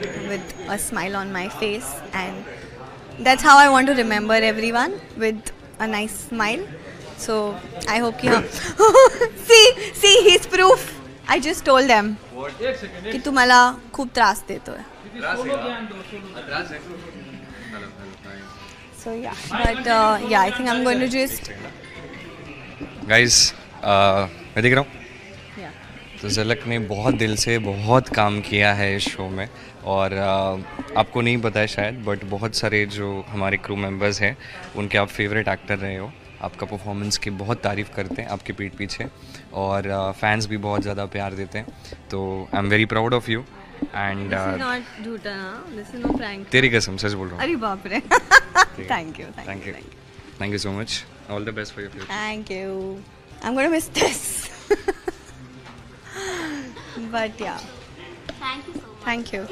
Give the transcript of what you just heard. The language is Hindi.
with a smile on my face, and that's how I want to remember everyone, with a nice smile. So I hope you see he's proof. I just told them कि तू मला खूप त्रास देतोय. So yeah, but yeah, I think I'm going to just guys मैं देख रहा हूँ तो झलक ने बहुत दिल से बहुत काम किया है इस शो में, और आपको नहीं पता है शायद, बट बहुत सारे जो हमारे क्रू मेंबर्स हैं उनके आप फेवरेट एक्टर रहे हो. आपका परफॉर्मेंस की बहुत तारीफ़ करते हैं आपके पीठ पीछे, और फैंस भी बहुत ज़्यादा प्यार देते हैं. तो I am very proud of you. And झूठा ना, दिस इज नो प्रैंक. तेरी कसम सच बोल रहा हूँ. अरे बाप रे. Thank you thank you so much. All the best for your future. Thank you. I am gonna miss this. But yeah, thank you so much. Thank you.